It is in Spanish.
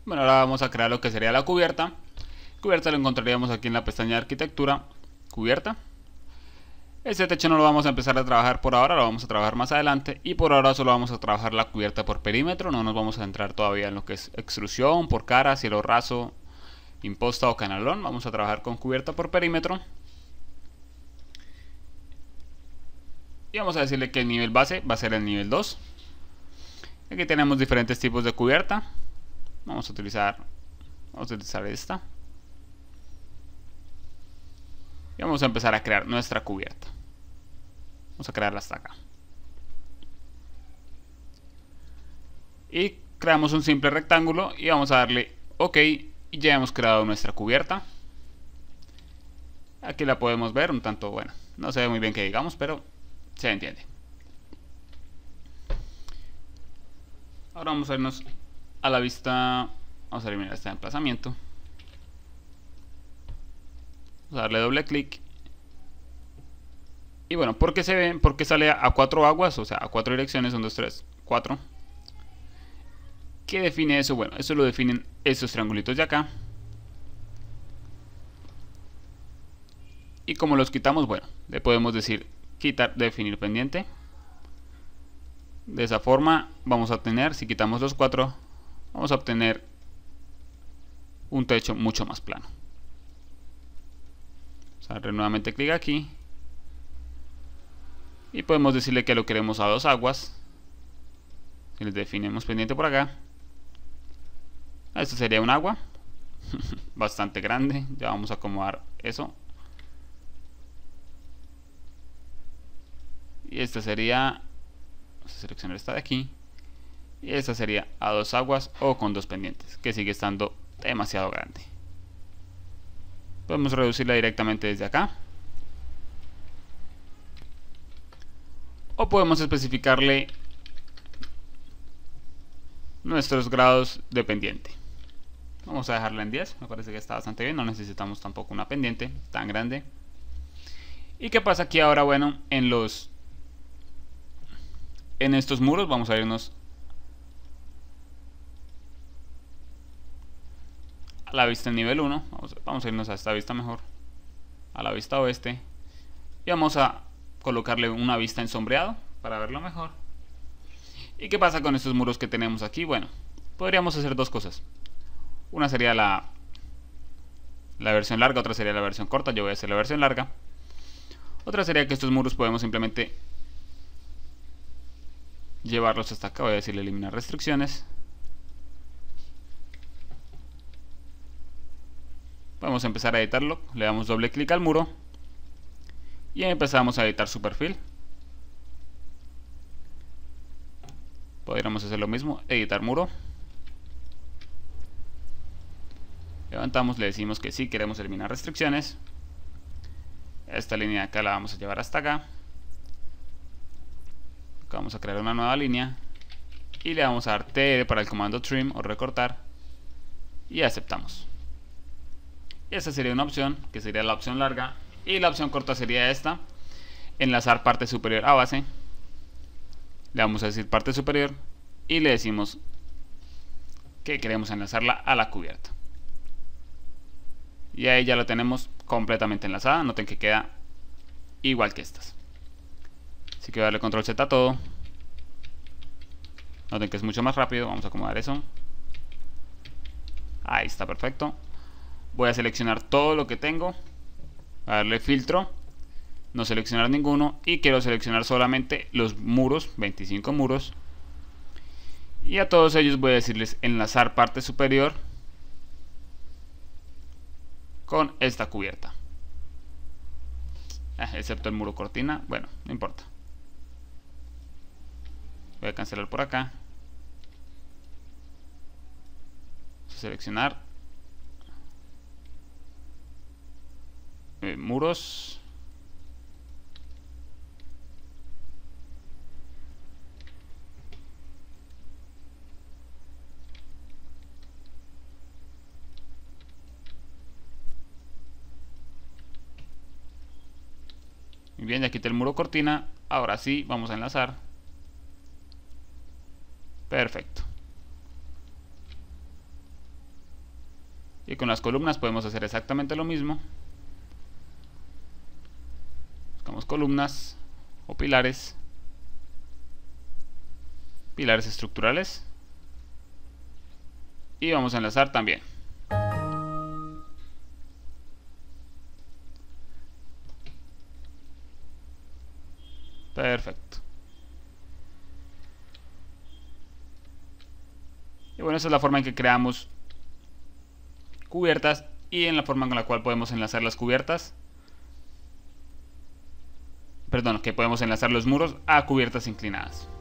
Bueno, ahora vamos a crear lo que sería la cubierta. Cubierta lo encontraríamos aquí en la pestaña de arquitectura, cubierta. Este techo no lo vamos a empezar a trabajar por ahora, lo vamos a trabajar más adelante. Y por ahora solo vamos a trabajar la cubierta por perímetro, no nos vamos a entrar todavía en lo que es extrusión, por cara, cielo raso, imposta o canalón. Vamos a trabajar con cubierta por perímetro. Y vamos a decirle que el nivel base va a ser el nivel 2. Aquí tenemos diferentes tipos de cubierta. Vamos a utilizar esta. Y vamos a empezar a crear nuestra cubierta. Vamos a crearla hasta acá. Y creamos un simple rectángulo y vamos a darle OK. Y ya hemos creado nuestra cubierta. Aquí la podemos ver un tanto, bueno, no se ve muy bien que digamos, pero se entiende. Ahora vamos a irnos a la vista. Vamos a eliminar este emplazamiento. Vamos a darle doble clic. Y bueno, ¿por qué se ven? ¿Por qué sale a 4 aguas? O sea, a 4 direcciones, 1, 2, 3, 4. ¿Qué define eso? Bueno, eso lo definen estos triangulitos de acá. Y como los quitamos, bueno, le podemos decir quitar, definir pendiente. De esa forma vamos a obtener, si quitamos los 4, vamos a obtener un techo mucho más plano. Vamos a darle nuevamente clic aquí. Y podemos decirle que lo queremos a 2 aguas. Si les definimos pendiente por acá. Esto sería un agua. Bastante grande. Ya vamos a acomodar eso. Y esta sería... Vamos a seleccionar esta de aquí. Y esta sería a 2 aguas o con 2 pendientes, que sigue estando demasiado grande. Podemos reducirla directamente desde acá. O podemos especificarle nuestros grados de pendiente. Vamos a dejarla en 10, me parece que está bastante bien. No necesitamos tampoco una pendiente tan grande. ¿Y qué pasa aquí ahora? Bueno, en estos muros vamos a irnos a la vista en nivel 1. Vamos a irnos a esta vista mejor, a la vista oeste. Y vamos a colocarle una vista en sombreado para verlo mejor. ¿Y qué pasa con estos muros que tenemos aquí? Bueno, podríamos hacer dos cosas. Una sería la versión larga, otra sería la versión corta. Yo voy a hacer la versión larga. Otra sería que estos muros podemos simplemente llevarlos hasta acá. Voy a decirle eliminar restricciones. Podemos empezar a editarlo. Le damos doble clic al muro y empezamos a editar su perfil. Podríamos hacer lo mismo, editar muro. Levantamos, le decimos que sí, queremos eliminar restricciones. Esta línea de acá la vamos a llevar hasta acá. Acá vamos a crear una nueva línea y le vamos a dar TR para el comando trim o recortar y aceptamos. Esta sería una opción, que sería la opción larga, y la opción corta sería esta: enlazar parte superior a base. Le vamos a decir parte superior y le decimos que queremos enlazarla a la cubierta. Y ahí ya la tenemos completamente enlazada. Noten que queda igual que estas. Así que voy a darle control Z a todo. Noten que es mucho más rápido. Vamos a acomodar eso. Ahí está, perfecto. Voy a seleccionar todo lo que tengo. Voy a darle filtro, no seleccionar ninguno, y quiero seleccionar solamente los muros, 25 muros. Y a todos ellos voy a decirles enlazar parte superior con esta cubierta. Excepto el muro cortina, bueno, no importa. Voy a cancelar por acá. Seleccionar muros. Muy bien, ya quité el muro cortina. Ahora sí, vamos a enlazar. Perfecto. Y con las columnas podemos hacer exactamente lo mismo. Buscamos columnas o pilares estructurales, y vamos a enlazar también. Perfecto. Y bueno, esa es la forma en que creamos cubiertas y en la forma con la cual podemos enlazar las cubiertas. Perdón, que podemos enlazar los muros a cubiertas inclinadas.